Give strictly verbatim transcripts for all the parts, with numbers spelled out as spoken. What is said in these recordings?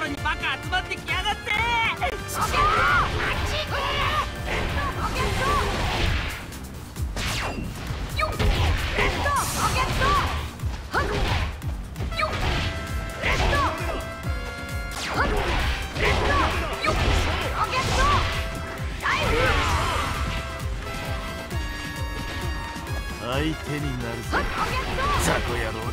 ろにバカ集まってきやがって。 ロケット、あっち行け。ロケットよっ、レッドロケットはっよっ、レッドはっ、レッドよっ、ロケットライフ。 相手になるぞザコ野郎の。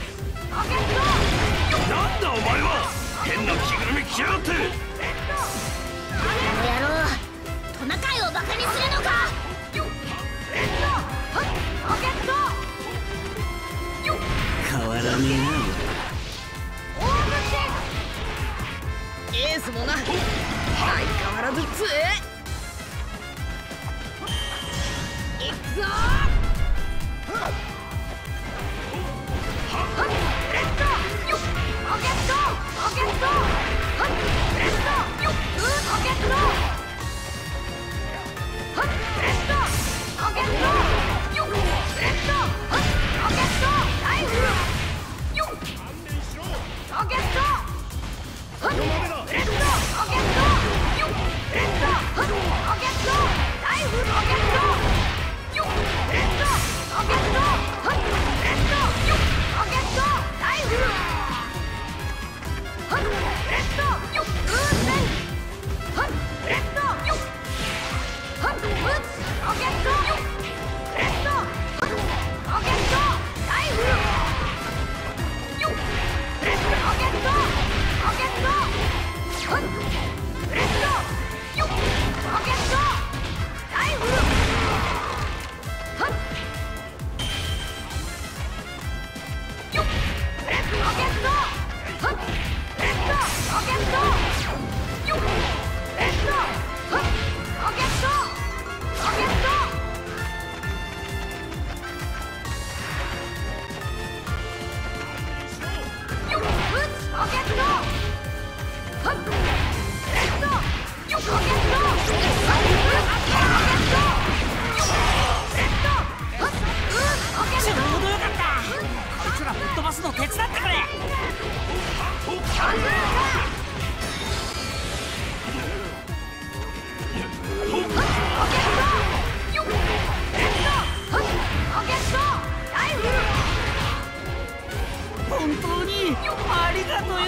なんだお前は。変な着ぐるみ着やがって。 あの野郎、トナカイをバカにするのか。よっ、レッドはっ、ロケットよっ、 変わらねえな。 大口エースもな、相変わらず強え。いくぞー。レッドよっ、ロケットロケットはっ、レッドよっ、ロケットはっ、レッドロケットよっ、レッドはっ、ロケットライフよっ、ロケットはっ、レッドロケットよっ、レッドはっ、ロケットライフロケットよっ、レッドロケットはっ、レッドよっ、ロケットライフはっ、レッドよっ、運転はっ、レッドよっ、はっ、撃つロケットよっ、レッドはっ、ロケットライフよっ、レッドロケットロケットはっ、レッドよっ、ロケットライフはっ、よっ、レッドロケットはっ、レッドロケットよっ、レッドはっ、ロケットロケットよっ、撃つロケットはっ、レッドよっ、ロケットはっ、撃つロケットよっ、レッドはっ、撃つロケット。 ちょうどよかった。こいつらぶっ飛ばすの手伝ってくれ。本当にありがとよ。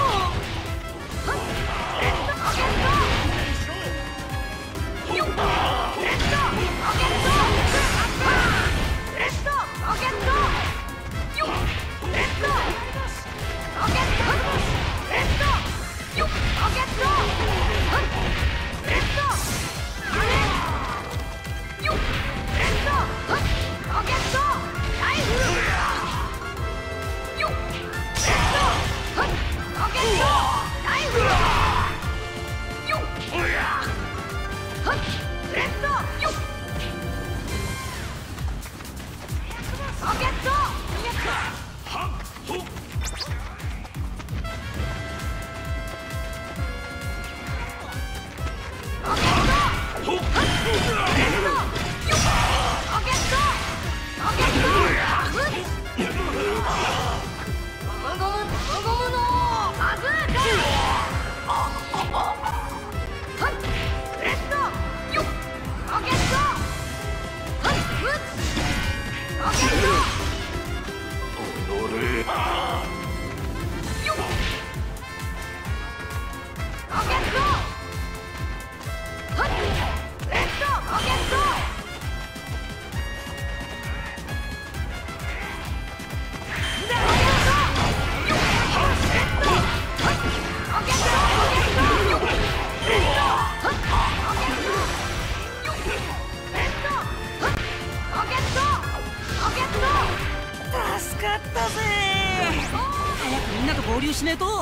助かったぜ。早くみんなと合流しねえと。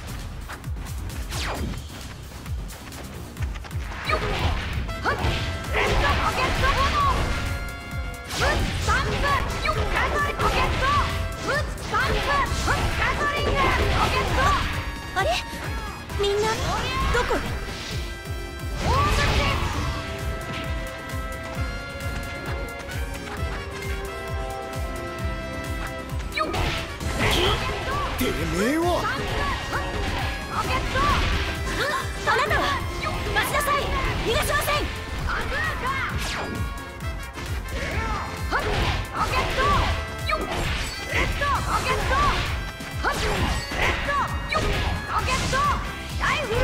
あれ、みんなどこへ。てめえは。 ロケット。あなたは待ちなさい。逃がしません。バズーカ。はっロケット。よっレッドロケット。はっレッドよっロケット。ライフル。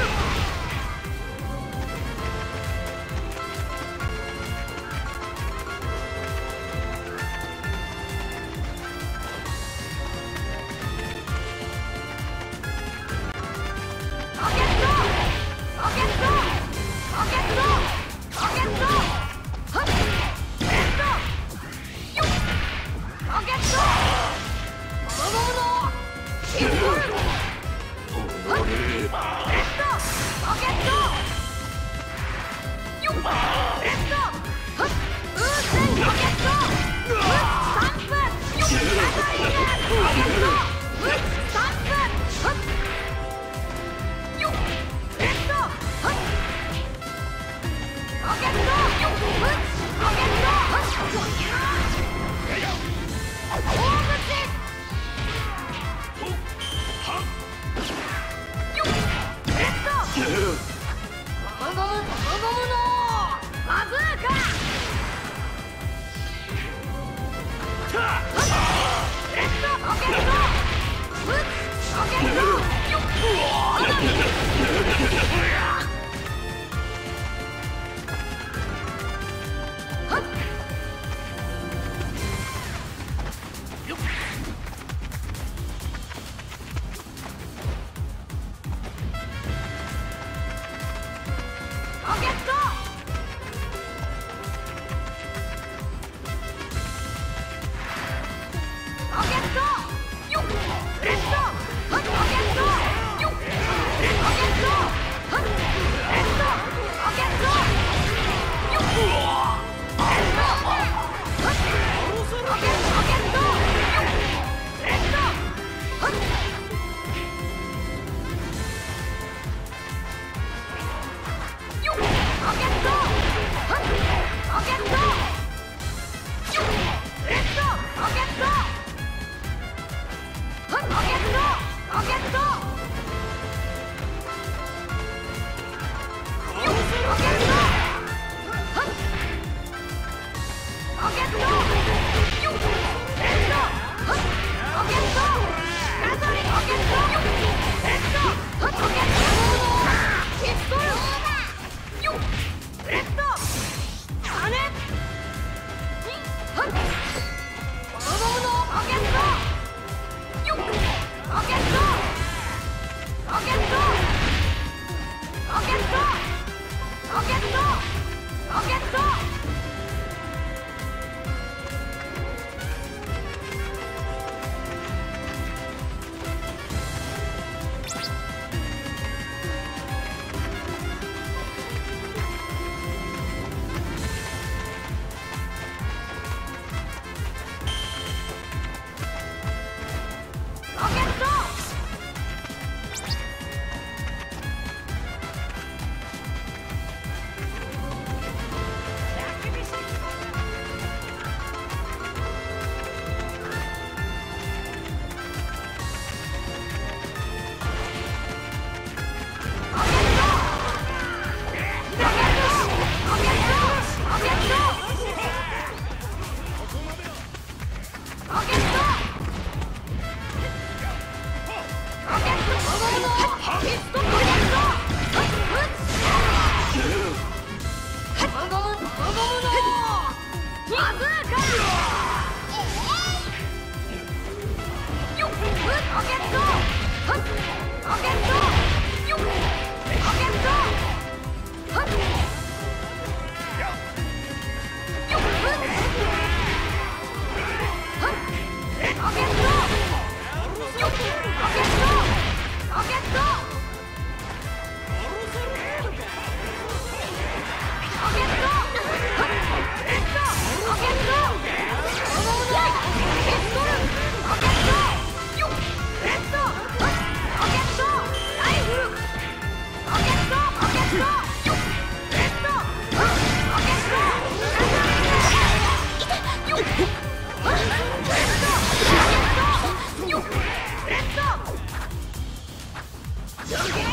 よっ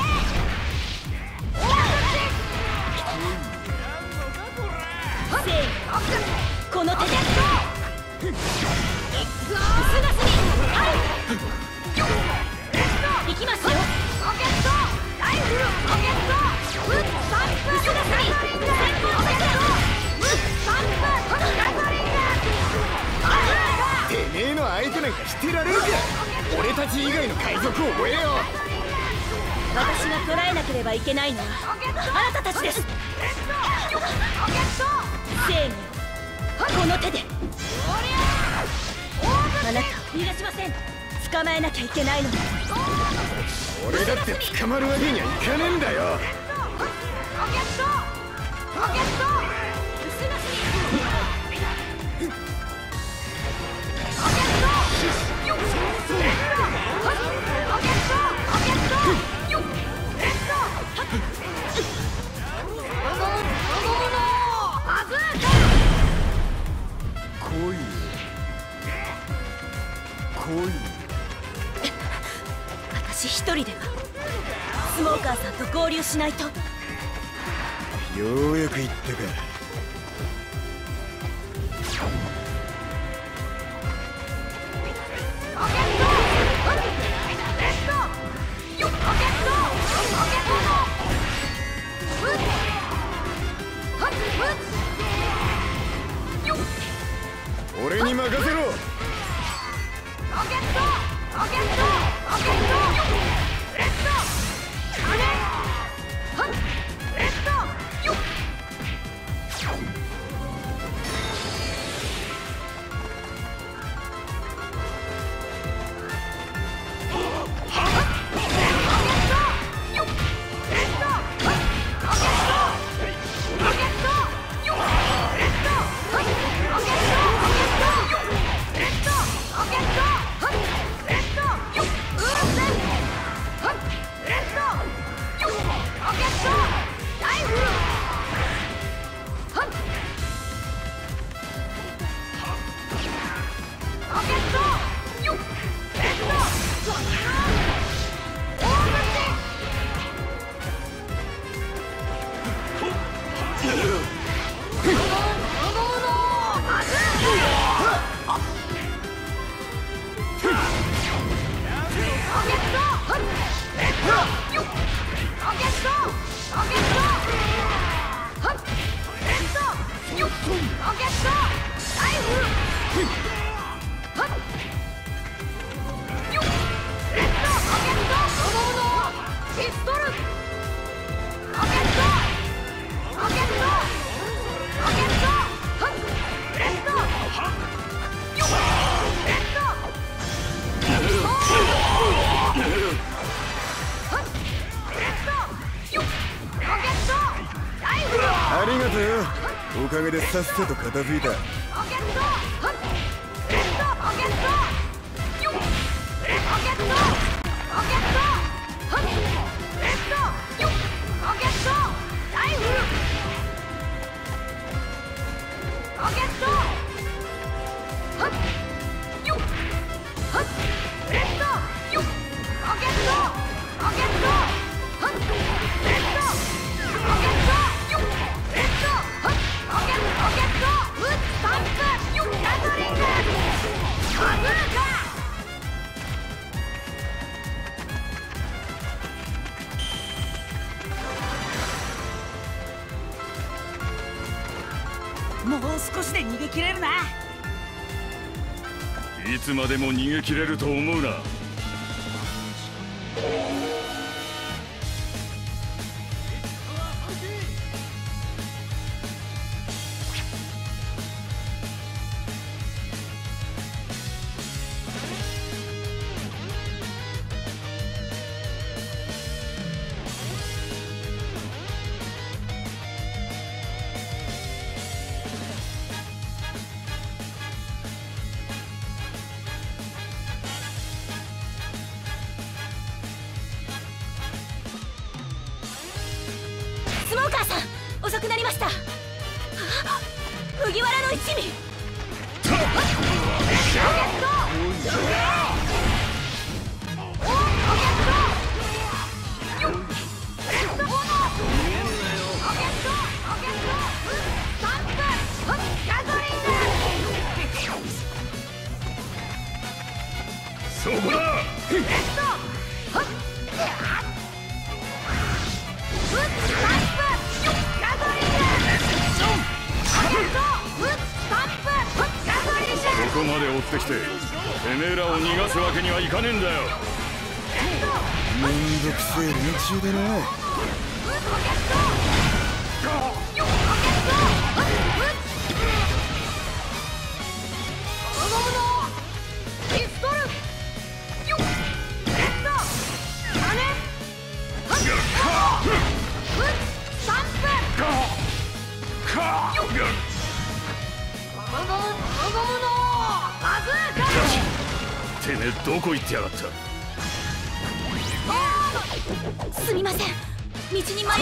俺たち以外の海賊を追えよ。 私が捕らえなければいけないのはあなたたちです。正義をこの手で。あなたを逃がしません。捕まえなきゃいけないのに。 俺だって捕まるわけにはいかねえんだよ。 私一人ではスモーカーさんと合流しないと。 ようやく言ったか。俺に任せろ。ありがとうよ。おかげでさっさと片付いた。 もう少しで逃げ切れるな。 いつまでも逃げ切れると思うな。 スモーカーさん、遅くなりました。麦わらの一味。 そこだ。ここまで追ってきててめえらを逃がすわけにはいかねえんだよ。 めんどくせえ連中だな。 てめえどこ行ってやがった。 すみません、道に迷ってしまって。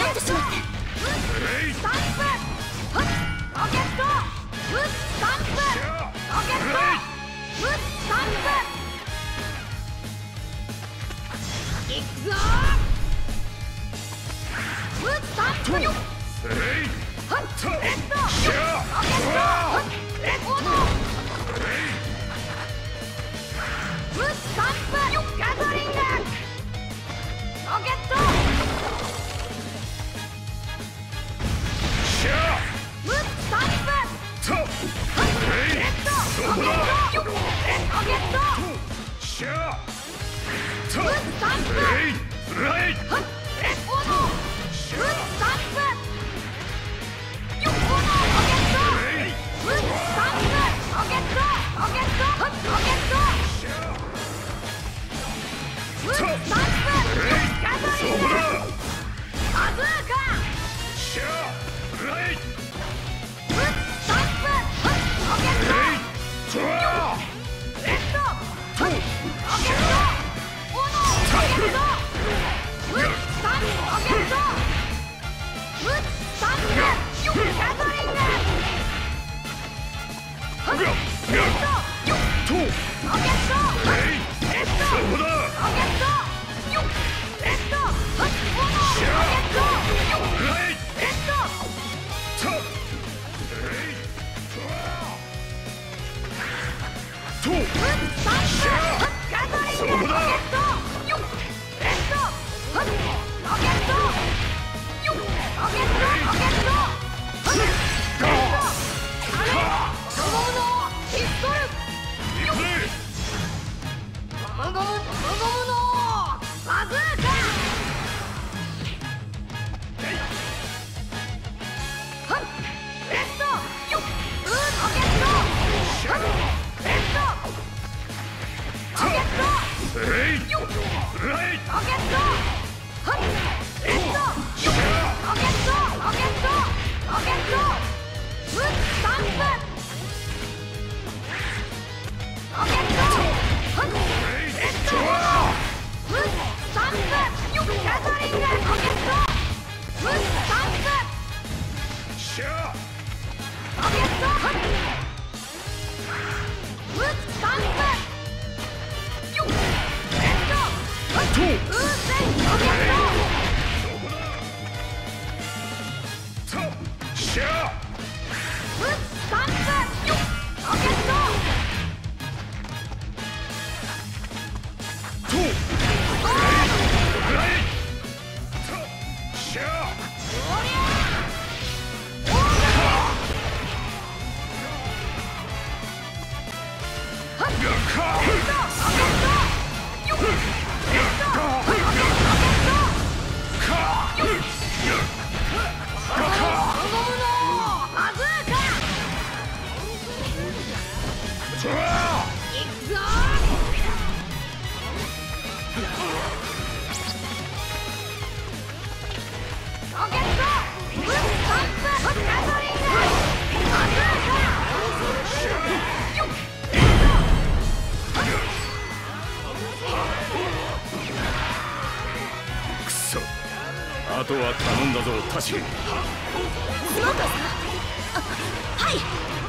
あとは頼んだぞ、タシ。 スモーカーさん、あ、はい。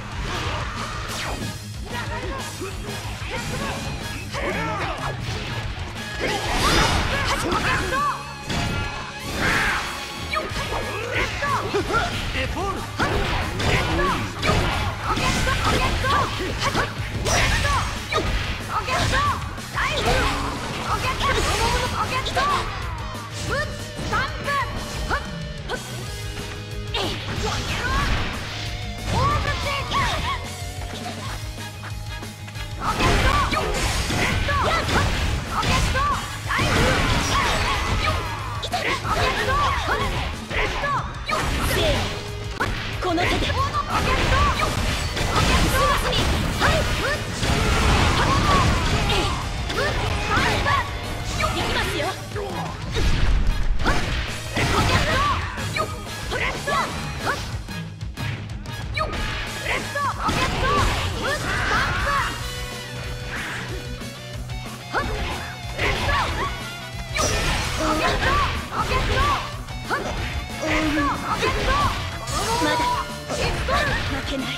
エポール。 まだ負けない。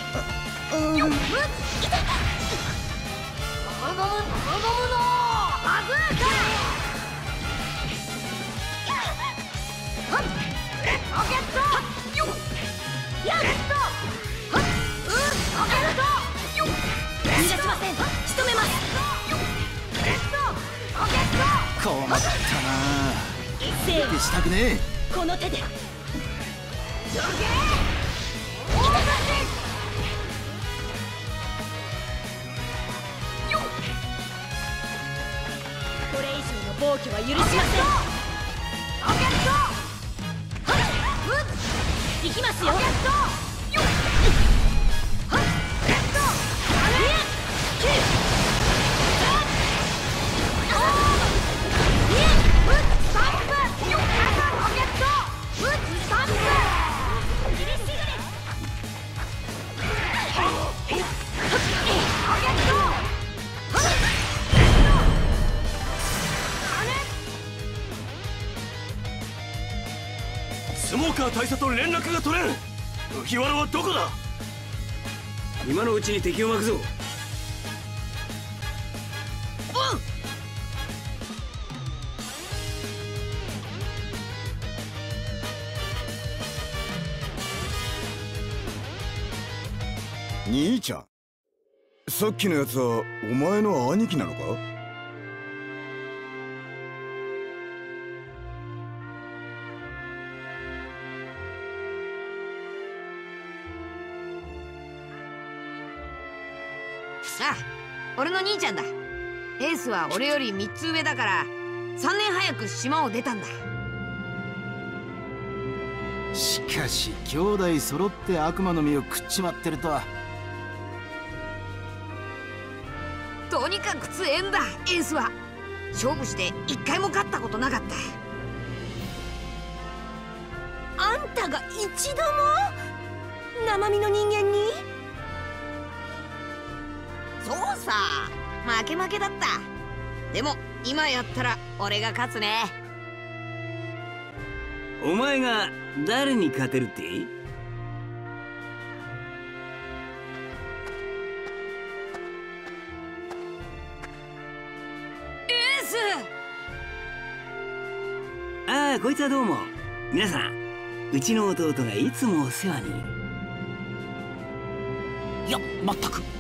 逃がしません。仕留めます。 困ったな。 せい手したくねえ。 この手で。これ以上の暴挙は許しません。行きますよ。 スモーカー大佐と連絡が取れん。麦わらはどこだ。 今のうちに敵を巻くぞ。 兄ちゃん、さっきのやつはお前の兄貴なのか？ ああ、俺の兄ちゃんだ。エースは俺よりみっつ上だからさんねん早く島を出たんだ。 しかし兄弟揃って悪魔の実を食っちまってるとは。 とにかく強えんだエースは。勝負して一回も勝ったことなかった。 あんたが一度も生身の人間に。 そうさ、負け負けだった。でも今やったら俺が勝つね。 お前が誰に勝てるって？ エース。 ああ、こいつはどうも。皆さん、うちの弟がいつもお世話にいる。 いや、まったく。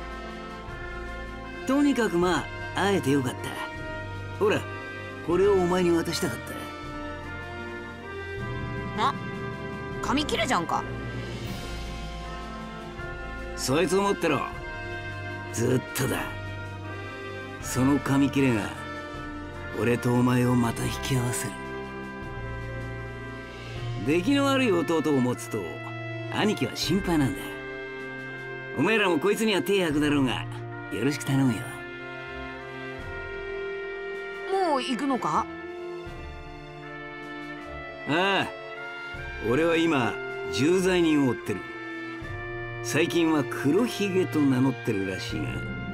とにかくまあ会えてよかった。ほら、これをお前に渡したかった。 な、紙切れじゃんか。 そいつを持ってろ。ずっとだ。その紙切れが俺とお前をまた引き合わせる。出来の悪い弟を持つと兄貴は心配なんだ。お前らもこいつには手焼くだろうがよろしく頼むよ。 もう行くのか？ ああ、俺は今重罪人を追ってる。最近は黒ひげと名乗ってるらしいが、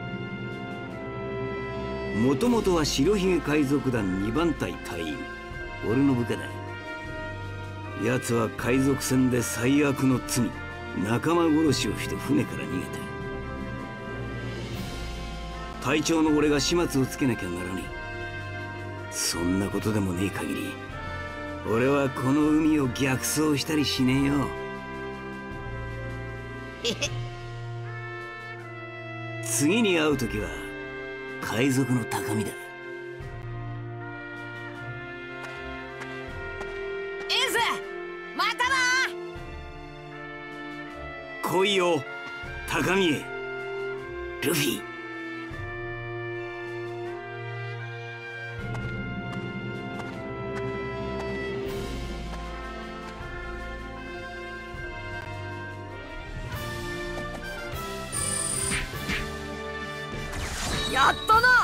もともとは白ひげ海賊団にばん隊隊員、俺の部下だ。奴は海賊船で最悪の罪、仲間殺しをして船から逃げた。隊長の俺が始末をつけなきゃならねえ。そんなことでもねえ限り俺はこの海を逆走したりしねえよ。次に会う時は海賊の高みだ。 エース、またな。 来いよ高みへ、ルフィ。 やったな